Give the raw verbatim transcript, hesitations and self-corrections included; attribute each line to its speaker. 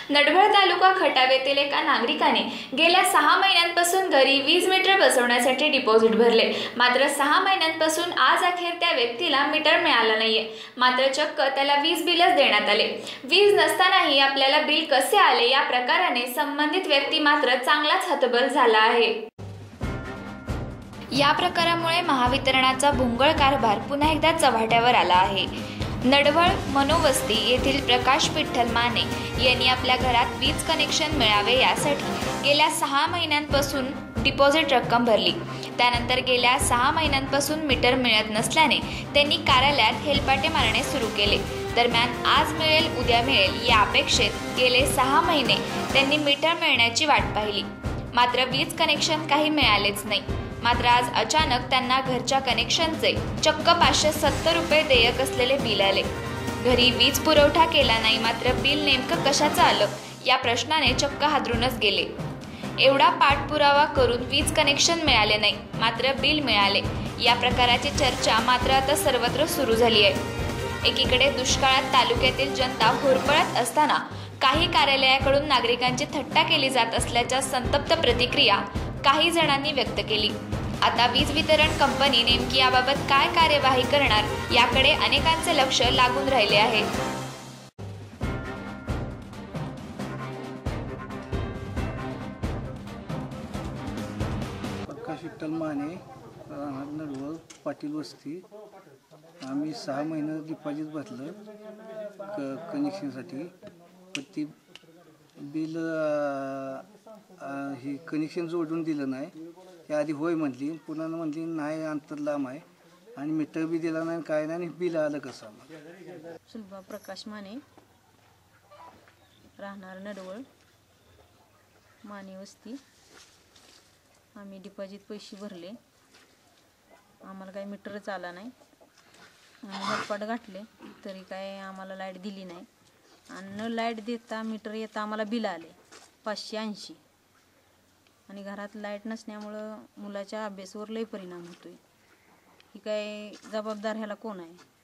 Speaker 1: नडवळ तालुका खटाव येथील एका नागरिकाने गेल्या सहा महिन्यांपासून घरी वीज मीटर बसवण्यासाठी डिपॉझिट भरले। मात्र सहा महिन्यांपासून आज अखेर त्या व्यक्तीला मीटर मिळाला नाहीये। मात्र चक्क त्याला वीज बिलच देण्यात आले। वीज नसतानाही आपल्याला बिल कसे आले या प्रकाराने संबंधित व्यक्ती मात्र चांगलाच हतबल झाला आहे। या प्रकारामुळे महावितरणाचा भोंगळ कारभार पुन्हा एकदा चव्हाट्यावर आला आहे। नडवळ मनोवस्ती येथील प्रकाश विठ्ठल माने यांनी आपल्या घरात वीज कनेक्शन मिळावे यासाठी गेल्या सहा महिन्यांपासून डिपॉझिट रक्कम भरली। त्यानंतर गेल्या सहा महिन्यांपासून मीटर मिळत नसल्याने त्यांनी कार्यालयात हेलपाटे मारणे सुरू केले। दरम्यान आज मिळेल उद्या मिळेल या अपेक्षेत गेले सहा महिने त्यांनी मीटर मिळण्याची वाट पाहिली। मात्र वीज कनेक्शन काही मिळालेच नाही। मात्र आज अचानक त्यांना घरच्या कनेक्शनचे चक्क पाचशे सत्तर रुपये देयक असलेले बिल आले। घरी वीज पुरवठा केला नाही, मात्र बिल नेमकं कशाचं आलं या प्रश्नाने चक्क हादरूनच गेले। एवढा पाठपुरावा करून वीज कनेक्शन मिळाले नाही, मात्र बिल मिळाले या प्रकाराची चर्चा मात्र आता सर्वत्र सुरू झाली आहे। एकीकडे दुष्काळात तालुक्यातील जनता होरपळत असताना काही कार्यालयाकडून नागरिकांची थट्टा केली जात असल्याच्या संतप्त प्रतिक्रिया काही जणांनी व्यक्त केली। आता वीज वितरण कंपनी नेमकी याबाबत काय कार्यवाही करणार याकडे अनेकांचे लक्ष लागून राहिले आहे।
Speaker 2: प्रकाश विठ्ठल माने, नडवळ पाटील वस्ती। आम्ही सहा महिने डिपॉझिट भरलं क कनेक्शनसाठी, पण ती बिल हे कनेक्शन जोडून दिलं नाही। त्याआधी होय म्हटली, पुन्हा म्हटली नाही अंतर लांब आहे आणि मीटर बी दिला नाही, काय नाही, आणि बिल आलं कसं?
Speaker 3: सुलभा प्रकाश माने, राहणार नडवळ माने वस्ती। आम्ही डिपॉझिट पैसे भरले, आम्हाला काही मीटरच आला नाही। आम्ही हरपाट गाठले तरी काय आम्हाला लाईट दिली नाही, आणि न लाईट देता मीटर येता आम्हाला बिल आले पाचशे ऐंशी। आणि घरात लाईट नसल्यामुळं मुलाच्या अभ्यासावर लई परिणाम होतोय। ही काय जबाबदार ह्याला कोण आहे?